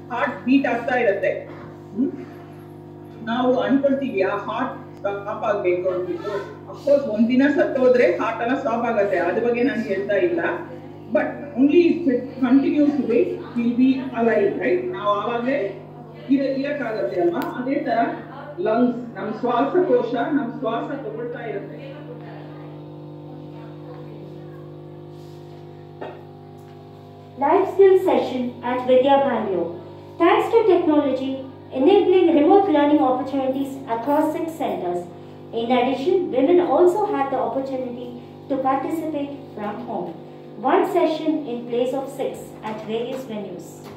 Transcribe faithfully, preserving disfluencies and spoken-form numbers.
Heart beat ಆಗ್ತಾ ಇರುತ್ತೆ. ನಾವು ಅನ್ಕೊಳ್ತೀವಿ ಆ ಹಾರ್ಟ್ ಸ್ಟಾಪ್ ಆಗ್ಬೇಕು ಅಂದ್ಬಿಟ್ಟು. ಅಫ್ಕೋರ್ಸ್ ಒಂದಿನ ಸತ್ತೋದ್ರೆ ಹಾರ್ಟ್ ಎಲ್ಲ ಸ್ಟಾಪ್ ಆಗುತ್ತೆ, ಅದ್ರ ಬಗ್ಗೆ ನಾನು ಹೇಳ್ತಾ ಇಲ್ಲ. But only if it continues to wait will be alive, right? ನಾವು ಆವಾಗಲೇ ಇರ ಇರಕ್ಕಾಗತ್ತೆ ಅಲ್ವಾ? ಅದೇ ತರ ಲಂಗ್ಸ್, ನಮ್ಮ ಶ್ವಾಸಕೋಶ ನಮ್ಮ ಶ್ವಾಸ ತಗೊಳ್ತಾ ಇರುತ್ತೆ. Life skills session at Vidya Bangalore. Thanks to technology, enabling remote learning opportunities across six centers. In addition, women also had the opportunity to participate from home. One session in place of six at various venues.